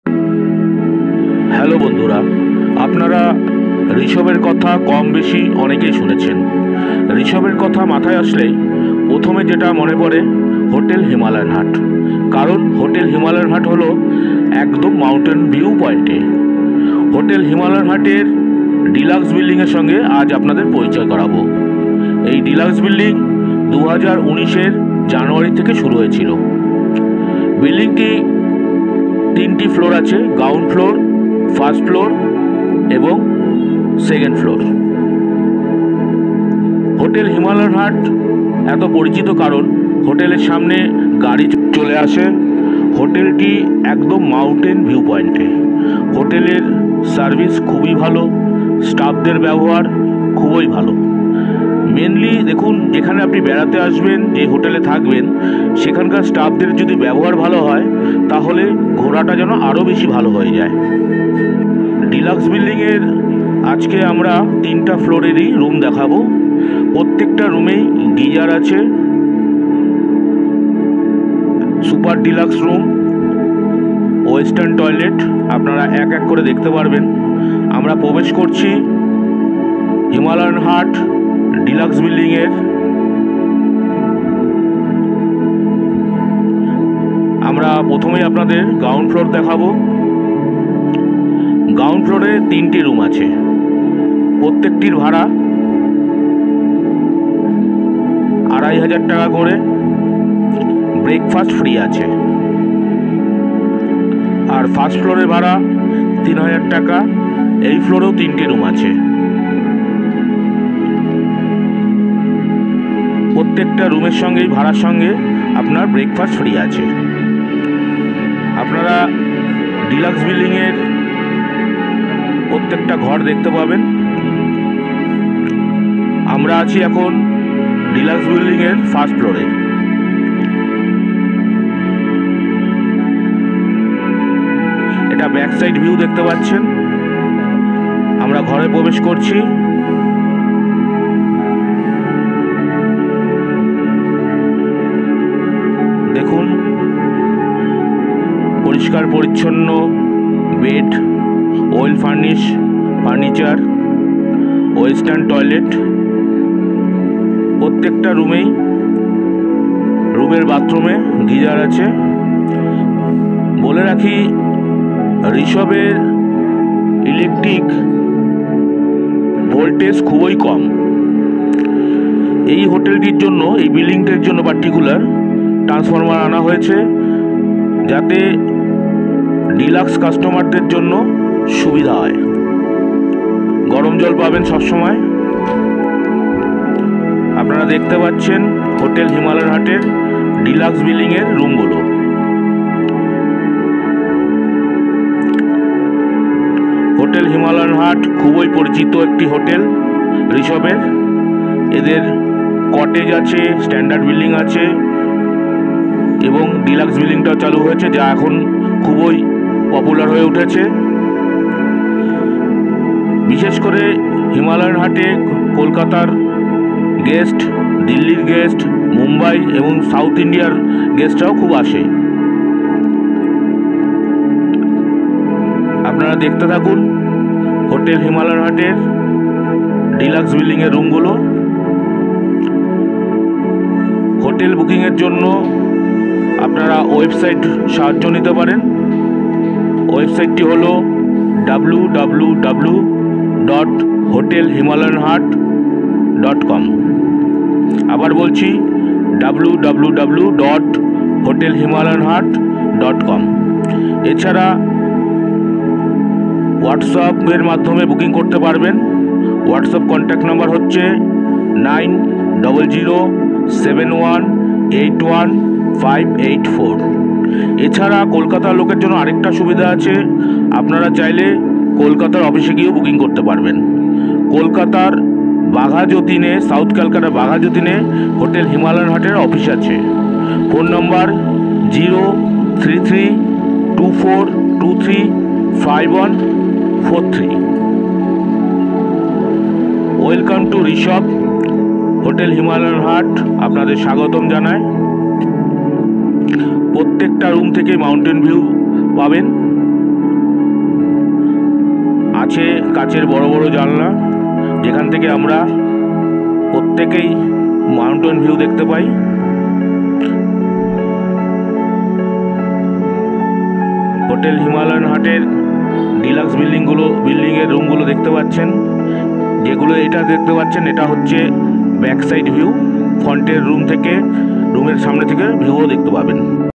Hello বন্ধুরা, আপনারা ঋষভের কথা কম বেশি অনেকেই শুনেছেন। ঋষভের কথা মাথায় আসলেই প্রথমে যেটা মনে পড়ে হোটেল হিমালয়ান হাট। কারণ হোটেল হিমালয়ান হাট হলো একদম মাউন্টেন ভিউ পয়েন্টে। হোটেল হিমালয়ান হাটের ডিলাক্স বিল্ডিংয়ের সঙ্গে আজ আপনাদের পরিচয় করাবো। এই ডিলাক্স বিল্ডিং 2019-এর জানুয়ারি থেকে শুরু হয়েছিল। বিল্ডিংটি 3টি ফ্লোর আছে, গ্রাউন্ড ফ্লোর, ফার্স্ট ফ্লোর এবং second floor. Hotel Himalayan Hut এত পরিচিত কারণ হোটেলের সামনে গাড়ি চলে আসে। হোটেলটি একদম মাউন্টেন ভিউ পয়েন্টে। হোটেলের সার্ভিস খুবই ভালো, স্টাফদের ব্যবহার খুবই ভালো। মেনলি দেখুন, যেখানে আপনি বেড়াতে আসবেন, যে হোটেলে থাকবেন, সেখানকার স্টাফদের যদি ব্যবহার ভালো হয় তাহলে ঘোরাটা যেন আরও বেশি ভালো হয়ে যায়। ডিলাক্স বিল্ডিংয়ের আজকে আমরা 3টা ফ্লোরেরই রুম দেখাবো। প্রত্যেকটা রুমেই গিজার আছে, super deluxe room, western toilet আপনারা এক এক করে দেখতে পারবেন। আমরা প্রবেশ করছি হিমালয়ান হাট ডিলাক্স বিল্ডিংয়ের। আমরা প্রথমেই আপনাদের গ্রাউন্ড ফ্লোর দেখাবো। গ্রাউন্ড ফ্লোরে 3টি রুম আছে, প্রত্যেকটির ভাড়া 2500 টাকা করে। ব্রেকফাস্ট ফ্রি আছে। আর ফার্স্ট ফ্লোরে ভাড়া 3000 টাকা। এই ফ্লোরেও 3টি রুম আছে, প্রত্যেকটা রুমের সঙ্গেই ভাড়ার সঙ্গে আপনার ব্রেকফাস্ট ফ্রি আছে। আপনারা ডিলাক্স বিল্ডিংয়ের প্রত্যেকটা ঘর দেখতে পাবেন। আমরা আছি এখন ডিলাক্স বিল্ডিংয়ের ফার্স্ট ফ্লোরে। এটা ব্যাক সাইড ভিউ দেখতে পাচ্ছেন। আমরা ঘরে প্রবেশ করছি। দেখুন, পরিষ্কার পরিচ্ছন্ন bed, well furniture, western toilet. প্রত্যেকটা রুমের বাথরুমে গিজার আছে। বলে রাখি, ঋষভের ইলেকট্রিক ভোল্টেজ খুবই কম। এই হোটেলটির জন্য, এই বিল্ডিংটির জন্য পার্টিকুলার ট্রান্সফরমার আনা হয়েছে, যাতে ডিলাক্স কাস্টমারদের জন্য সুবিধা হয়। গরম জল পাবেন সবসময়। আপনারা দেখতে পাচ্ছেন হোটেল হিমালয়ান হাটের ডিলাক্স বিল্ডিংয়ের রুমগুলো। হোটেল হিমালয়ান হাট খুবই পরিচিত একটি হোটেল ঋষভের। এদের কটেজ আছে, স্ট্যান্ডার্ড বিল্ডিং আছে এবং ডিলাক্স বিল্ডিংটাও চালু হয়েছে, যা এখন খুবই পপুলার হয়ে উঠেছে। বিশেষ করে হিমালয়ান হাটে কলকাতার গেস্ট, দিল্লির গেস্ট, মুম্বাই এবং সাউথ ইন্ডিয়ার গেস্টরাও খুব আসে। আপনারা দেখতে থাকুন হোটেল হিমালয়ান হাটের ডিলাক্স বিল্ডিংয়ের রুমগুলো। হোটেল বুকিংয়ের জন্য আপনারা ওয়েবসাইট সাহায্য নিতে পারেন। ওয়েবসাইটটি হলো www.hotelhimalayanhat.com। আবার বলছি, www.hotelhimalayanhat.com। এছাড়া হোয়াটসঅ্যাপের মাধ্যমে বুকিং করতে পারবেন। হোয়াটসঅ্যাপ কন্ট্যাক্ট নাম্বার হচ্ছে 9007181584। এছাড়া কলকাতার লোকের জন্য আরেকটা সুবিধা আছে, আপনারা চাইলে কলকাতার অফিসে গিয়েও বুকিং করতে পারবেন। কলকাতার বাঘাযতীনে, সাউথ ক্যালকাটা বাঘাযতীনে হোটেল হিমালয়ান হাটের অফিস আছে। Phone number 03324235143। Welcome to Rishabh Hotel Himalayan Hut. আপনাদের স্বাগতম জানায়। প্রত্যেকটা রুম থেকে মাউন্টেন ভিউ পাবেন। আছে কাচের বড় বড় জানলা, যেখান থেকে আমরা প্রত্যেকেই মাউন্টেন ভিউ দেখতে পাই। হোটেল হিমালয়ান হাটের ডিলাক্স বিল্ডিংয়ের রুমগুলো দেখতে পাচ্ছেন। যেগুলো এটা দেখতে পাচ্ছেন এটা হচ্ছে ব্যাক সাইড ভিউ। ফ্রন্টের রুমের সামনে থেকে ভিউও দেখতে পাবেন।